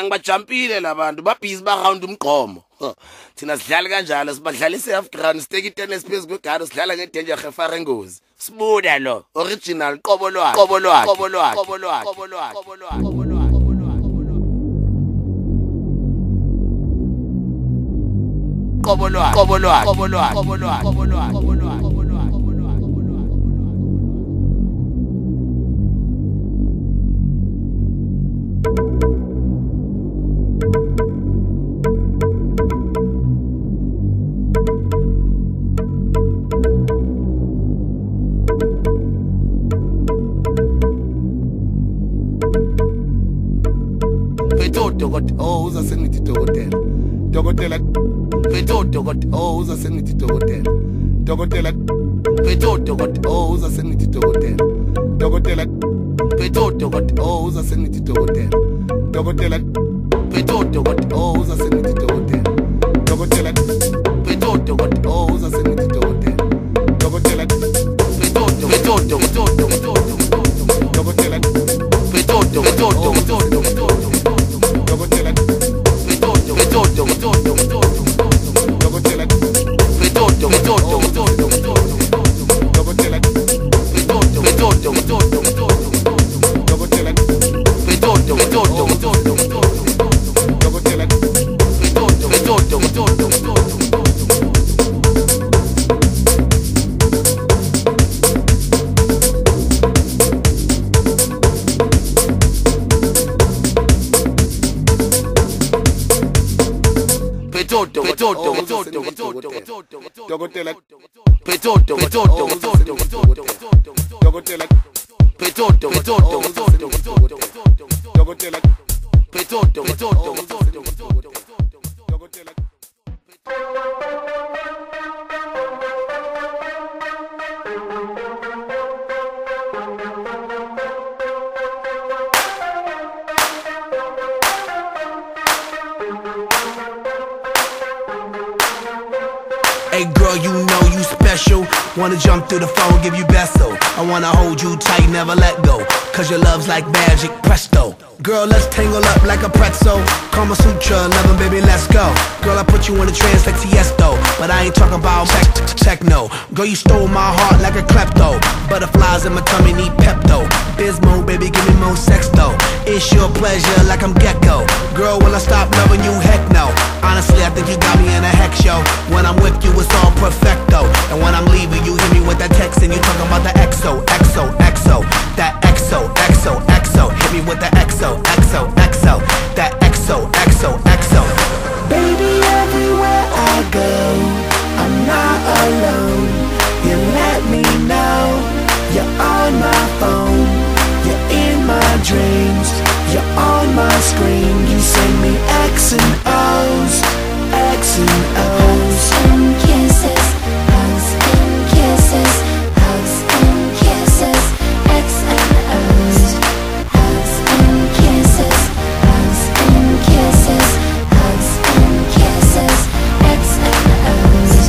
ngibajumpile labantu babhizi baround umgqomo. Thina sidlala kanjalo sibadlala iself ground stake tennis phezulu kwegaro sidlala ngedanger referee ngozi. Sibuda lo original qobo lwakhe. Uza senithi dokotela. Dokotela. Phetho dokotela. Uza senithi dokotela. Dokotela. Phetho dokotela. Uza senithi dokotela. Dokotela. Phetho dokotela. Uza senithi dokotela. Dokotela. Phetho dokotela. Uza senithi dokotela. Dokotela. Phetho dokotela. Uza senithi dokotela. Dokotela. Phetho dokotela. Phetho dokotela. Hey girl, you know you special. Wanna jump through the phone, give you beso. I wanna hold you tight, never let go. Cause your love's like magic, presto. Girl, let's tangle up like a pretzel. Kama Sutra, loving baby, let's go. Girl, I put you in a trance like Tiesto. But I ain't talking about techno. Girl, you stole my heart like a klepto. Butterflies in my tummy need Pepto. Bismo, baby, give me more sex though. It's your pleasure like I'm Gecko. Girl, will I stop loving you? Heck no. Honestly, I think you got me in a hex show. When I'm with you, it's all perfecto. And when I'm leaving, you hit me with that text and you talking about the XO. That XO. Hit me with the XO. That XO. Baby, everywhere I go, I'm not alone. You let me know you're on my phone. You're in my dreams. You're on my screen. You send me X and O's. X and O's. And kisses. Hugs and kisses. Hugs and kisses. X and O's. Hugs and kisses. Hugs and kisses. Hugs and kisses. X and O's.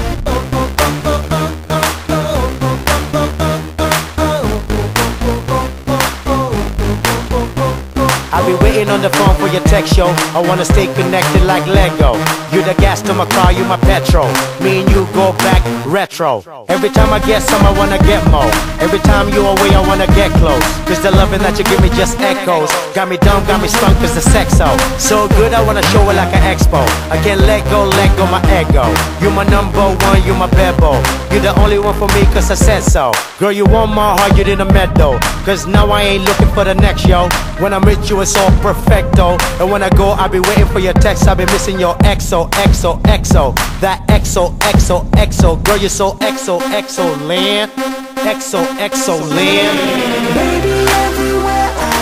I'll be waiting on the phone for your text, yo. I wanna stay connected like Lego. You the gas to my car, you my petrol. Me and you go back retro. Every time I get some, I wanna get more. Every time you away, I wanna get close. Cause the loving that you give me just echoes. Got me dumb, got me stunk cause the sex so good, I wanna show it like an expo. I can't let go my ego. You my number one, you my bebo. You the only one for me cause I said so. Girl, you want my heart, you didn't meddle. Cause now I ain't looking for the next, yo. When I'm with you, it's all perfecto. And when I go, I'll be waiting for your text. I'll be missing your XO. That XO. Girl, you're so XO land. XO land. Baby, everywhere I